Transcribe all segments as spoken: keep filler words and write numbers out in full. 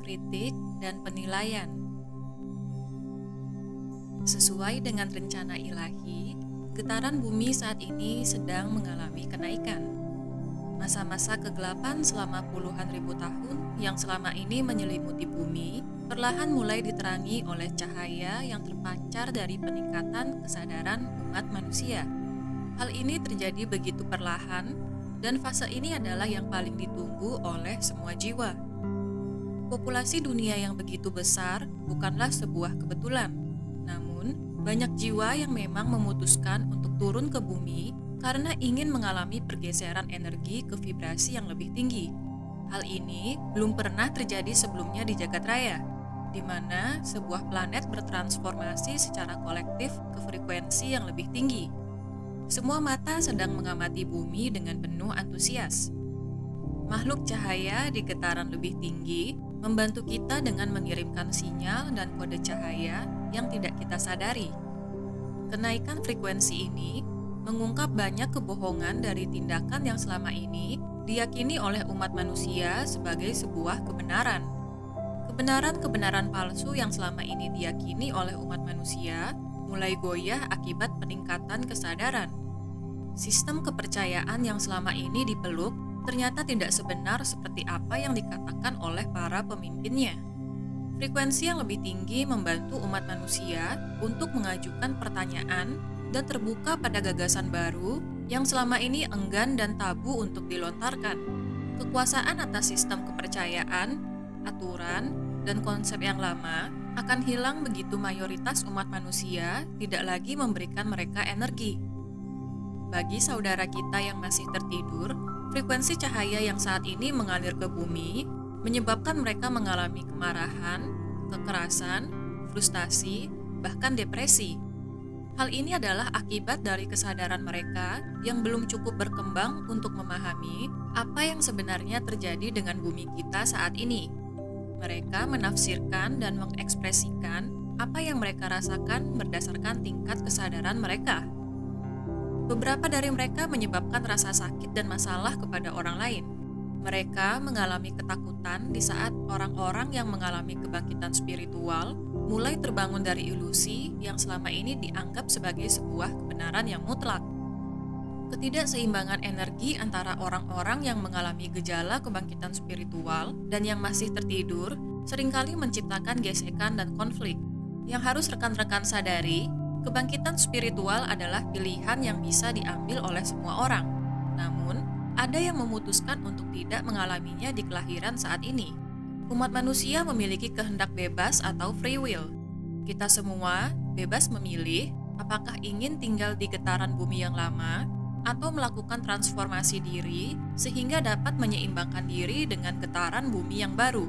kritik, dan penilaian. Sesuai dengan rencana ilahi, getaran bumi saat ini sedang mengalami kenaikan. Masa-masa kegelapan selama puluhan ribu tahun yang selama ini menyelimuti bumi perlahan mulai diterangi oleh cahaya yang terpancar dari peningkatan kesadaran umat manusia. Hal ini terjadi begitu perlahan, dan fase ini adalah yang paling ditunggu oleh semua jiwa. Populasi dunia yang begitu besar bukanlah sebuah kebetulan, namun banyak jiwa yang memang memutuskan untuk turun ke bumi karena ingin mengalami pergeseran energi ke vibrasi yang lebih tinggi. Hal ini belum pernah terjadi sebelumnya di jagat raya, di mana sebuah planet bertransformasi secara kolektif ke frekuensi yang lebih tinggi. Semua mata sedang mengamati bumi dengan penuh antusias. Makhluk cahaya di getaran lebih tinggi membantu kita dengan mengirimkan sinyal dan kode cahaya yang tidak kita sadari. Kenaikan frekuensi ini mengungkap banyak kebohongan dari tindakan yang selama ini diyakini oleh umat manusia sebagai sebuah kebenaran. Kebenaran-kebenaran palsu yang selama ini diyakini oleh umat manusia mulai goyah akibat peningkatan kesadaran. Sistem kepercayaan yang selama ini dipeluk ternyata tidak sebenar seperti apa yang dikatakan oleh para pemimpinnya. Frekuensi yang lebih tinggi membantu umat manusia untuk mengajukan pertanyaan dan terbuka pada gagasan baru yang selama ini enggan dan tabu untuk dilontarkan. Kekuasaan atas sistem kepercayaan, aturan, dan konsep yang lama akan hilang begitu mayoritas umat manusia tidak lagi memberikan mereka energi. Bagi saudara kita yang masih tertidur, frekuensi cahaya yang saat ini mengalir ke bumi menyebabkan mereka mengalami kemarahan, kekerasan, frustasi, bahkan depresi. Hal ini adalah akibat dari kesadaran mereka yang belum cukup berkembang untuk memahami apa yang sebenarnya terjadi dengan bumi kita saat ini. Mereka menafsirkan dan mengekspresikan apa yang mereka rasakan berdasarkan tingkat kesadaran mereka. Beberapa dari mereka menyebabkan rasa sakit dan masalah kepada orang lain. Mereka mengalami ketakutan di saat orang-orang yang mengalami kebangkitan spiritual mulai terbangun dari ilusi yang selama ini dianggap sebagai sebuah kebenaran yang mutlak. Ketidakseimbangan energi antara orang-orang yang mengalami gejala kebangkitan spiritual dan yang masih tertidur seringkali menciptakan gesekan dan konflik. Yang harus rekan-rekan sadari, kebangkitan spiritual adalah pilihan yang bisa diambil oleh semua orang. Namun, ada yang memutuskan untuk tidak mengalaminya di kelahiran saat ini. Umat manusia memiliki kehendak bebas atau free will. Kita semua bebas memilih apakah ingin tinggal di getaran bumi yang lama atau melakukan transformasi diri sehingga dapat menyeimbangkan diri dengan getaran bumi yang baru.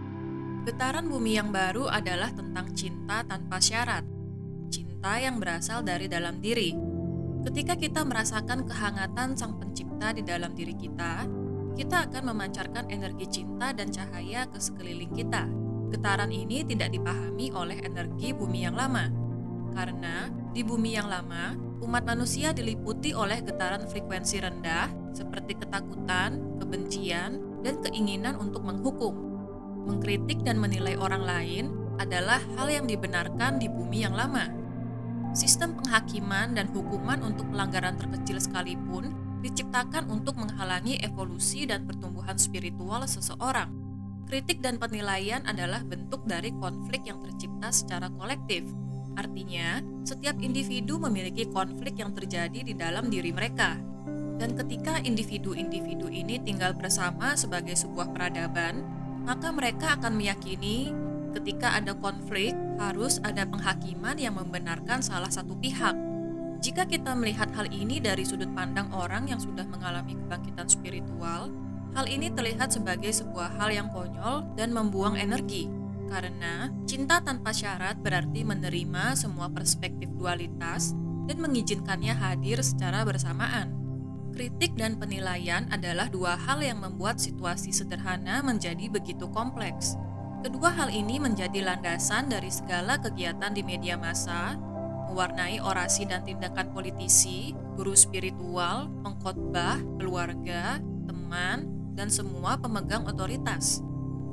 Getaran bumi yang baru adalah tentang cinta tanpa syarat, cinta yang berasal dari dalam diri. Ketika kita merasakan kehangatan Sang Pencipta di dalam diri kita, kita akan memancarkan energi cinta dan cahaya ke sekeliling kita. Getaran ini tidak dipahami oleh energi bumi yang lama, karena di bumi yang lama, umat manusia diliputi oleh getaran frekuensi rendah seperti ketakutan, kebencian, dan keinginan untuk menghukum. Mengkritik dan menilai orang lain adalah hal yang dibenarkan di bumi yang lama. Sistem penghakiman dan hukuman untuk pelanggaran terkecil sekalipun diciptakan untuk menghalangi evolusi dan pertumbuhan spiritual seseorang. Kritik dan penilaian adalah bentuk dari konflik yang tercipta secara kolektif. Artinya, setiap individu memiliki konflik yang terjadi di dalam diri mereka. Dan ketika individu-individu ini tinggal bersama sebagai sebuah peradaban, maka mereka akan meyakini ketika ada konflik, harus ada penghakiman yang membenarkan salah satu pihak. Jika kita melihat hal ini dari sudut pandang orang yang sudah mengalami kebangkitan spiritual, hal ini terlihat sebagai sebuah hal yang konyol dan membuang energi. Karena cinta tanpa syarat berarti menerima semua perspektif dualitas dan mengizinkannya hadir secara bersamaan. Kritik dan penilaian adalah dua hal yang membuat situasi sederhana menjadi begitu kompleks. Kedua hal ini menjadi landasan dari segala kegiatan di media massa, mewarnai orasi dan tindakan politisi, guru spiritual, pengkhotbah, keluarga, teman, dan semua pemegang otoritas.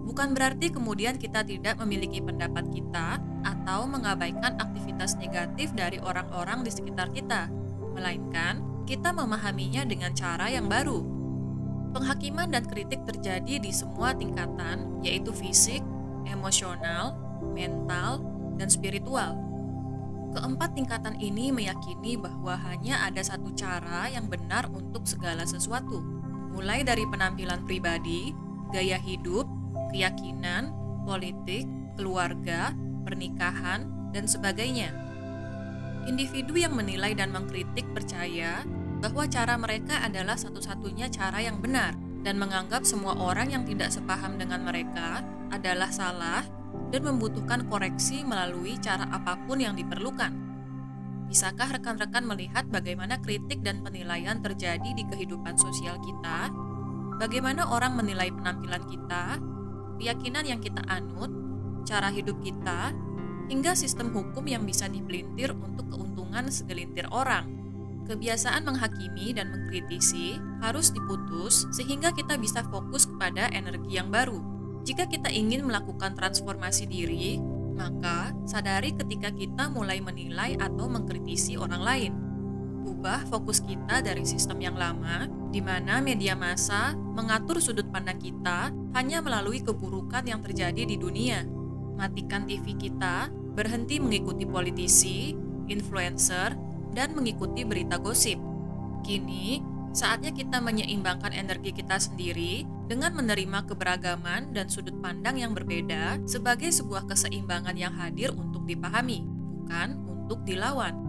Bukan berarti kemudian kita tidak memiliki pendapat kita atau mengabaikan aktivitas negatif dari orang-orang di sekitar kita, melainkan kita memahaminya dengan cara yang baru. Penghakiman dan kritik terjadi di semua tingkatan, yaitu fisik, emosional, mental, dan spiritual. Keempat tingkatan ini meyakini bahwa hanya ada satu cara yang benar untuk segala sesuatu, mulai dari penampilan pribadi, gaya hidup, keyakinan, politik, keluarga, pernikahan, dan sebagainya. Individu yang menilai dan mengkritik percaya bahwa cara mereka adalah satu-satunya cara yang benar dan menganggap semua orang yang tidak sepaham dengan mereka adalah salah dan membutuhkan koreksi melalui cara apapun yang diperlukan. Bisakah rekan-rekan melihat bagaimana kritik dan penilaian terjadi di kehidupan sosial kita? Bagaimana orang menilai penampilan kita, keyakinan yang kita anut, cara hidup kita, hingga sistem hukum yang bisa dipelintir untuk keuntungan segelintir orang. Kebiasaan menghakimi dan mengkritisi harus diputus sehingga kita bisa fokus kepada energi yang baru. Jika kita ingin melakukan transformasi diri, maka sadari ketika kita mulai menilai atau mengkritisi orang lain. Ubah fokus kita dari sistem yang lama, di mana media massa mengatur sudut pandang kita hanya melalui keburukan yang terjadi di dunia. Matikan T V kita, berhenti mengikuti politisi, influencer, dan mengikuti berita gosip. Kini, saatnya kita menyeimbangkan energi kita sendiri dengan menerima keberagaman dan sudut pandang yang berbeda sebagai sebuah keseimbangan yang hadir untuk dipahami, bukan untuk dilawan.